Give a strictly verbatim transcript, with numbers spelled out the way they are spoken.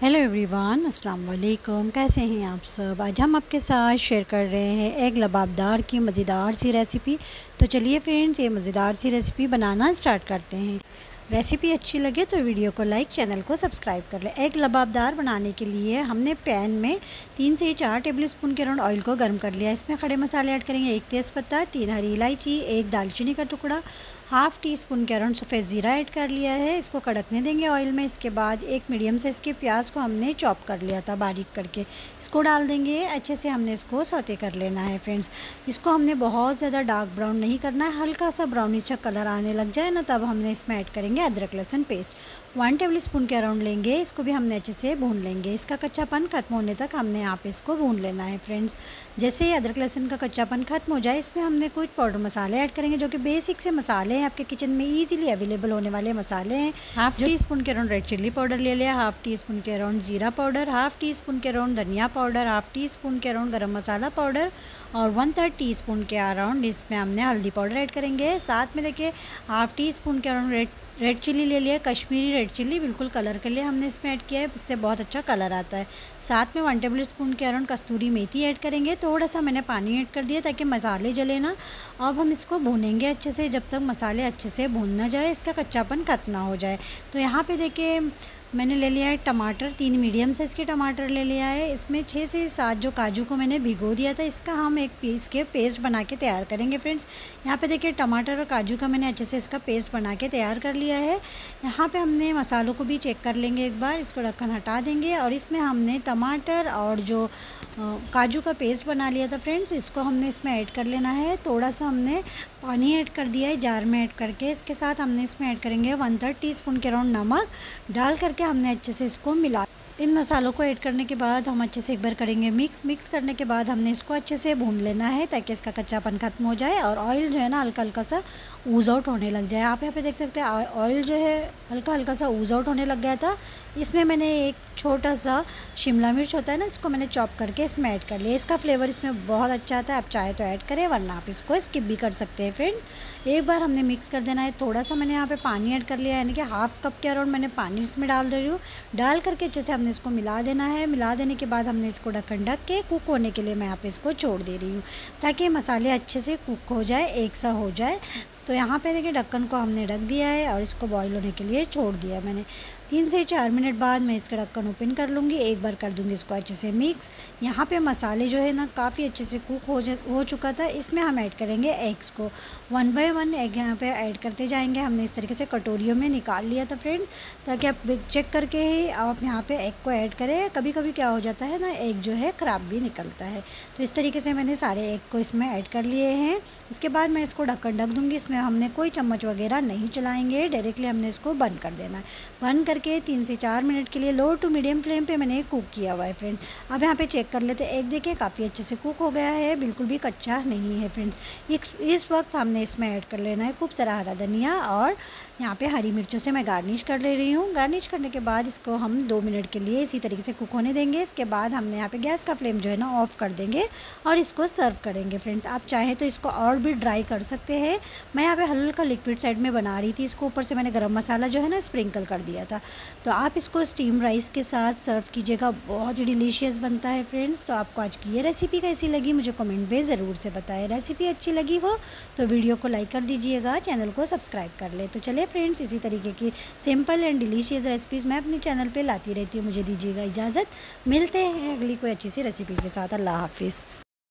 Hello everyone, अस्सलाम वालेकुम। कैसे हैं आप सब। आज हम आपके साथ शेयर कर रहे हैं एग लबाबदार की मज़ेदार सी रेसिपी। तो चलिए फ्रेंड्स, ये मज़ेदार सी रेसिपी बनाना स्टार्ट करते हैं। रेसिपी अच्छी लगे तो वीडियो को लाइक, चैनल को सब्सक्राइब कर लें। एग लबाबदार बनाने के लिए हमने पैन में तीन से चार टेबल स्पून के राउंड ऑयल को गर्म कर लिया। इसमें खड़े मसाले ऐड करेंगे, एक तेज़पत्ता, तीन हरी इलायची, एक दालचीनी का टुकड़ा, हाफ़ टी स्पून के अराउंड सफ़ेद ज़ीरा ऐड कर लिया है। इसको कड़कने देंगे ऑयल में। इसके बाद एक मीडियम साइज़ के प्याज को हमने चॉप कर लिया था बारीक करके, इसको डाल देंगे। अच्छे से हमने इसको सौते कर लेना है फ्रेंड्स। इसको हमने बहुत ज़्यादा डार्क ब्राउन नहीं करना है, हल्का सा ब्राउनिश सा कलर आने लग जाए ना, तब हमने इसमें ऐड करेंगे अदरक लहसुन पेस्ट। वन टेबल स्पून के अराउंड लेंगे, इसको भी हमने अच्छे से भून लेंगे। इसका कच्चापन खत्म होने तक हमने यहाँ पे इसको भून लेना है फ्रेंड्स। जैसे ही अदरक लहसुन का कच्चापन खत्म हो जाए, इसमें हमने कुछ पाउडर मसाले ऐड करेंगे, जो कि बेसिक से मसाले हैं, आपके किचन में इजीली अवेलेबल होने वाले मसाले हैं। हाफ़ टी स्पून के अराउंड रेड चिल्ली पाउडर ले लिया, हाफ़ टी स्पून के अराउंड जीरा पाउडर, हाफ़ टी स्पून के अराउंड धनिया पाउडर, हाफ़ टी स्पून के अराउंड गरम मसाला पाउडर और वन थर्ड टी स्पून के अराउंड इसमें हमने हल्दी पाउडर ऐड करेंगे। साथ में देखिए हाफ़ टी स्पून के अराउंड रेड रेड चिल्ली ले लिया, कश्मीरी रेड चिल्ली, बिल्कुल कलर के लिए हमने इसमें ऐड किया है, इससे बहुत अच्छा कलर आता है। साथ में वन टेबल स्पून के अराउंड कस्तूरी मेथी ऐड करेंगे। थोड़ा सा मैंने पानी ऐड कर दिया ताकि मसाले जले ना। अब हम इसको भूनेंगे अच्छे से, जब तक मसाले अच्छे से भून ना जाए, इसका कच्चापन खत्म ना हो जाए। तो यहाँ पे देखिए मैंने ले लिया है टमाटर, तीन मीडियम साइज़ के टमाटर ले लिया है। इसमें छः से सात जो काजू को मैंने भिगो दिया था, इसका हम एक पीस के पेस्ट बना के तैयार करेंगे फ्रेंड्स। यहाँ पे देखिए टमाटर और काजू का मैंने अच्छे से इसका पेस्ट बना के तैयार कर लिया है। यहाँ पे हमने मसालों को भी चेक कर लेंगे एक बार, इसको ढक्कन हटा देंगे और इसमें हमने टमाटर और जो काजू का पेस्ट बना लिया था फ्रेंड्स, इसको हमने इसमें ऐड कर लेना है। थोड़ा सा हमने पानी ऐड कर दिया है जार में ऐड करके। इसके साथ हमने इसमें ऐड करेंगे वन थर्ड टी स्पून के अराउंड नमक डाल करके हमने अच्छे से इसको मिला। इन मसालों को ऐड करने के बाद हम अच्छे से एक बार करेंगे मिक्स। मिक्स करने के बाद हमने इसको अच्छे से भून लेना है ताकि इसका कच्चापन खत्म हो जाए और ऑयल जो है ना हल्का हल्का सा ऊज आउट होने लग जाए। आप यहाँ पे देख सकते हैं ऑयल जो है हल्का हल्का सा ऊज आउट होने लग गया था। इसमें मैंने एक छोटा सा शिमला मिर्च होता है ना, इसको मैंने चॉप करके इसमें ऐड कर लिया। इसका फ्लेवर इसमें बहुत अच्छा आता है, आप चाहे तो ऐड करें, वरना आप इसको स्किप भी कर सकते हैं फ्रेंड्स। एक बार हमने मिक्स कर देना है। थोड़ा सा मैंने यहाँ पे पानी ऐड कर लिया है, यानी कि हाफ़ कप के अराउंड मैंने पानी इसमें डाल दे रही हूँ। डाल करके अच्छे से हमने इसको मिला देना है। मिला देने के बाद हमने इसको ढक्कन ढक के कुक होने के लिए मैं यहाँ पे इसको छोड़ दे रही हूँ, ताकि मसाले अच्छे से कुक हो जाए, एक सा हो जाए। तो यहाँ पे देखिए ढक्कन को हमने ढक दिया है और इसको बॉईल होने के लिए छोड़ दिया मैंने। तीन से चार मिनट बाद मैं इसका ढक्कन ओपन कर लूँगी, एक बार कर दूँगी इसको अच्छे से मिक्स। यहाँ पे मसाले जो है ना काफ़ी अच्छे से कुक हो हो चुका था। इसमें हम ऐड करेंगे एग्स को, वन बाय वन एग यहाँ पे ऐड करते जाएंगे। हमने इस तरीके से कटोरियों में निकाल लिया था फ्रेंड्स, ताकि आप चेक करके ही आप यहाँ पे एग को ऐड करें। कभी कभी क्या हो जाता है ना, एग जो है ख़राब भी निकलता है। तो इस तरीके से मैंने सारे एग को इसमें ऐड कर लिए हैं। इसके बाद मैं इसको ढक्कन ढक दूँगी। इसमें हमने कोई चम्मच वगैरह नहीं चलाएँगे, डायरेक्टली हमने इसको बंद कर देना है। बंद करके तीन से चार मिनट के लिए लो टू मीडियम फ्लेम पे मैंने कुक किया हुआ है फ्रेंड्स। अब यहाँ पे चेक कर लेते हैं, एग देखिए काफ़ी अच्छे से कुक हो गया है, बिल्कुल भी कच्चा नहीं है फ्रेंड्स। इस वक्त हमने इसमें ऐड कर लेना है खूब सारा हरा धनिया और यहाँ पे हरी मिर्चों से मैं गार्निश कर ले रही हूँ। गार्निश करने के बाद इसको हम दो मिनट के लिए इसी तरीके से कुक होने देंगे। इसके बाद हमने यहाँ पे गैस का फ्लेम जो है ना ऑफ़ कर देंगे और इसको सर्व करेंगे फ्रेंड्स। आप चाहें तो इसको और भी ड्राई कर सकते हैं। मैं यहाँ पे हल्का लिक्विड साइड में बना रही थी, इसको ऊपर से मैंने गरम मसाला जो है ना स्प्रिंकल कर दिया था। तो आप इसको स्टीम राइस के साथ सर्व कीजिएगा, बहुत ही डिलीशियस बनता है फ्रेंड्स। तो आपको आज की ये रेसिपी कैसी लगी मुझे कमेंट में ज़रूर से बताएं। रेसिपी अच्छी लगी हो तो वीडियो को लाइक कर दीजिएगा, चैनल को सब्सक्राइब कर ले। तो चलिए फ्रेंड्स, इसी तरीके की सिंपल एंड डिलीशियस रेसिपीज़ मैं अपने चैनल पे लाती रहती हूँ। मुझे दीजिएगा इजाज़त, मिलते हैं अगली कोई अच्छी सी रेसिपी के साथ। अल्लाह हाफिज़।